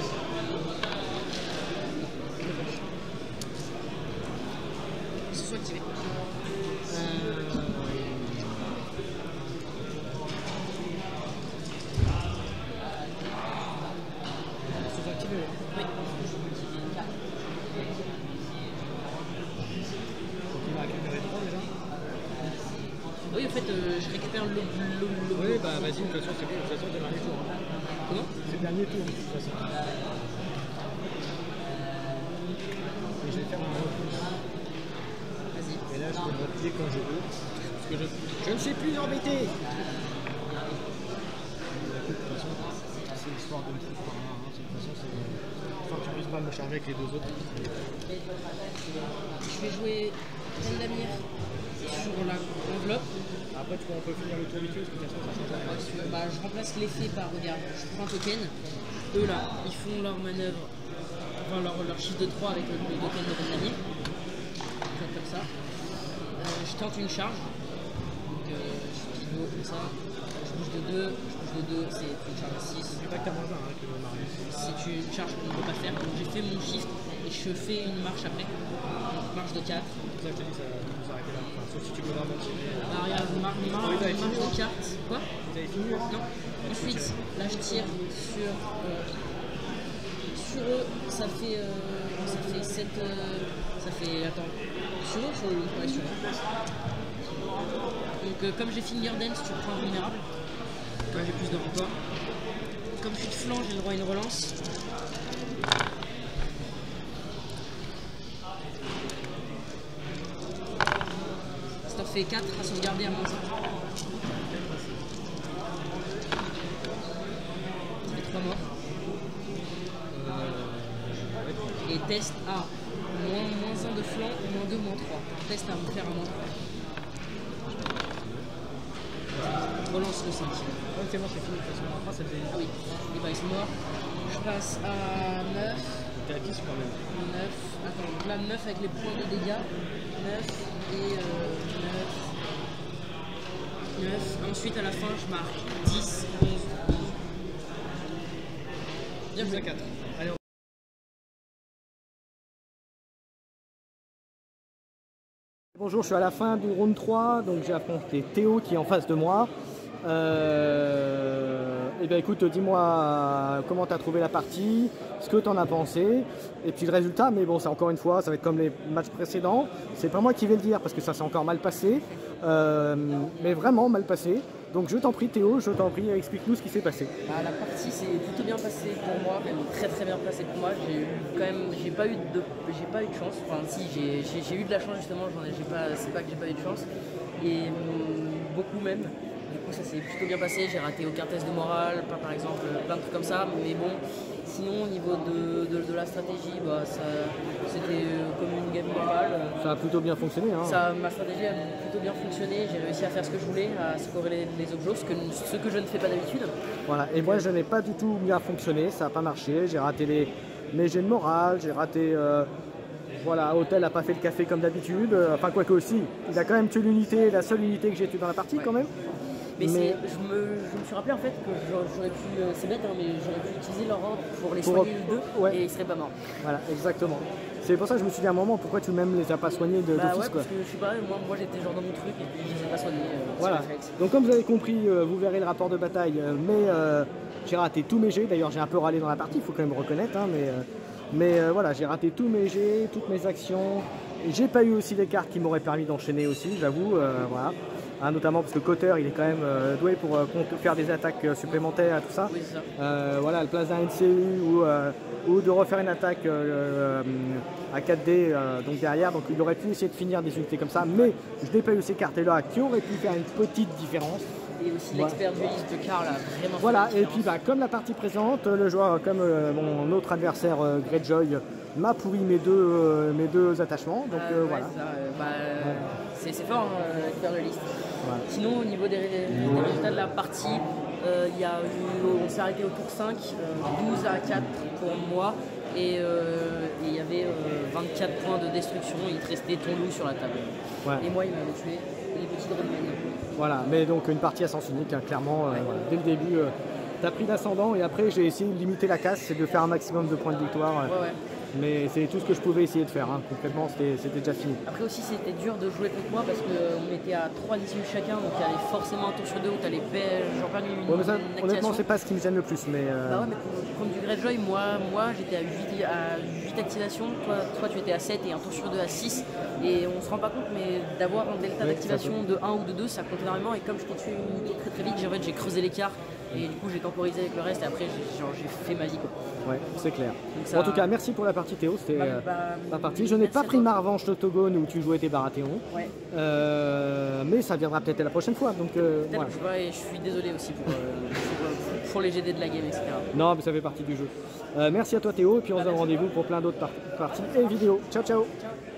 Ce soit activé.
C'est activé, ouais.
Oui.
Donc il m'a récupéré 3 déjà.
Oui, en fait, je récupère le.
Oui, bah vas-y, de toute façon, c'est bon, de toute façon, c'est le dernier tour.
Comment?
C'est le dernier tour, de toute façon. Et je vais faire un repli.
Vas-y.
Et là, je peux me replier quand je veux. Parce que je ne suis plus embêté. De toute façon, c'est l'histoire de me foutre par là. De toute façon, c'est histoire que tu puisses pas me charger avec les deux autres.
Je vais jouer Tendamir sur l'enveloppe.
Après, on peut finir le tour vite fait, parce que de toute façon, ça change rien.
Bah, je remplace l'effet par, regarde, je prends un token. Eux là, ils font leur manœuvre, enfin leur chiffre de 3 avec le token de Tendamir. Comme ça. Je tente une charge. Donc je pivot comme ça. Je bouge de 2, c'est une charge à 6.
C'est pas que t'as moins 1 avec le Marius.
C'est une charge qu'on ne peut pas faire. Donc j'ai fait mon shift et je fais une marche après. Donc marche de 4.
Ça, je te dis, ça va nous arrêter là. Enfin, sauf si tu veux vraiment tirer.
Ah, regarde, marche de 4. Quoi?
Vous avez fini, hein?
Non. Ensuite, là je tire sur eux, ça fait 7. Ça fait. Attends. Sur eux, sur le. Ouais, sur eux. Donc, comme j'ai Finger Dance, tu prends un vulnérable. Là, j'ai plus de rempart. Comme je suis de flanc, j'ai le droit à une relance. Ça t'en fait 4 à sauvegarder à moins 5. Ça fait 3 morts. Et test à moins 1 de flanc, moins 2, moins 3. Test à me faire un moins 3. Relance le 5.
Ouais, c'est bon, c'est fini. De toute façon, après, ça faisait.
Ah oui, et bah ils sont morts. Je passe à 9.
T'es à 10 quand même.
9. Attends, donc là 9 avec les points de dégâts. 9 et 9. 9. Ensuite à la fin je marque 10, 11, 12. Bien joué.
4. Allez, bonjour, je suis à la fin du round 3, donc j'ai affronté Théo qui est en face de moi. Et bien écoute, dis-moi comment tu as trouvé la partie, ce que tu en as pensé, et puis le résultat, mais bon, c'est encore une fois, ça va être comme les matchs précédents, c'est pas moi qui vais le dire parce que ça s'est encore mal passé, mais vraiment mal passé. Donc je t'en prie Théo, je t'en prie, explique-nous ce qui s'est passé.
Bah, la partie s'est plutôt bien passée pour moi, même très très bien passée pour moi. J'ai pas eu de chance. Enfin si, j'ai eu de la chance justement. C'est pas que j'ai pas eu de chance et beaucoup même. Du coup ça s'est plutôt bien passé. J'ai raté aucun test de morale, par exemple, plein de trucs comme ça. Mais bon, sinon au niveau de la stratégie, bah, c'était comme une game normale.
Ça a plutôt bien fonctionné. Hein.
Ma stratégie a plutôt bien fonctionné. J'ai réussi à faire ce que je voulais, à scorer les objets, ce que je ne fais pas d'habitude.
Voilà, et moi je n'ai pas du tout bien fonctionné, ça n'a pas marché. J'ai raté mes jets de morale, j'ai raté. Voilà, Hôtel n'a pas fait le café comme d'habitude. Enfin, quoique aussi, il a quand même tué l'unité, la seule unité que j'ai tuée dans la partie quand même.
Mais je me suis rappelé en fait que j'aurais pu, c'est bête, hein, mais j'aurais pu utiliser leur ordre pour les soigner les deux et ils seraient pas morts.
Voilà, exactement. C'est pour ça que je me suis dit à un moment, pourquoi tu même les as pas soignés d'office
ouais,
quoi.
parce que je suis pareil, moi j'étais genre dans mon truc et puis je les ai pas soignés.
Voilà, donc comme vous avez compris, vous verrez le rapport de bataille, mais j'ai raté tous mes jets, d'ailleurs j'ai un peu râlé dans la partie, il faut quand même reconnaître, hein, mais voilà, j'ai raté tous mes jets, toutes mes actions, et j'ai pas eu aussi les cartes qui m'auraient permis d'enchaîner aussi, j'avoue, voilà. hein, notamment parce que Cotter il est quand même doué pour faire des attaques supplémentaires, tout ça.
Oui, c'est ça.
Voilà, à la place d'un NCU ou de refaire une attaque à 4D donc derrière, donc il aurait pu essayer de finir des unités comme ça, mais je n'ai pas eu ces cartes là qui auraient pu faire une petite différence.
Et aussi l'expert dueliste de Karl a vraiment
Voilà,
fait la
et puis comme la partie présente, le joueur, comme mon autre adversaire Greyjoy, m'a pourri mes deux attachements, donc voilà.
C'est fort, l'expert dueliste.
Voilà.
Sinon, au niveau des résultats de la partie, on s'est arrêté au tour 5, 12 à 4 pour moi, et il y avait 24 points de destruction, il te restait ton loup sur la table.
Ouais.
Et moi, il m'avait tué les petits Dronemen.
Voilà, mais donc une partie à sens unique, hein, clairement, voilà. Dès le début, tu as pris l'ascendant, et après j'ai essayé de limiter la casse, c'est de faire un maximum de points de victoire.
Ouais.
Mais c'est tout ce que je pouvais essayer de faire, hein. Concrètement c'était déjà fini.
Après aussi c'était dur de jouer contre moi parce qu'on était à 3 issues chacun, donc il y avait forcément un tour sur deux où tu allais genre perdu une
honnêtement
activation.
c'est pas ce qui me gêne le plus, mais...
Bah ouais, mais contre du Greyjoy, moi j'étais à 8 activations, toi tu étais à 7 et un tour sur 2 à 6, et on se rend pas compte, mais d'avoir un delta d'activation de 1 ou de 2 ça compte énormément, et comme je t'ai tué une unité très vite, j'ai creusé l'écart. Et du coup j'ai temporisé avec le reste et après j'ai fait ma vie quoi.
Ouais, c'est clair.
Ça...
En tout cas, merci pour la partie Théo, c'était la partie. Je n'ai pas pris ma revanche d'Octogone où tu jouais tes Baratheons, mais ça viendra peut-être la prochaine fois. Donc,
voilà. Et je suis désolé aussi pour les GD de la game, etc.
Non, mais ça fait partie du jeu. Merci à toi Théo, et puis on se donne rendez-vous pour plein d'autres parties et vidéos. Ciao, ciao.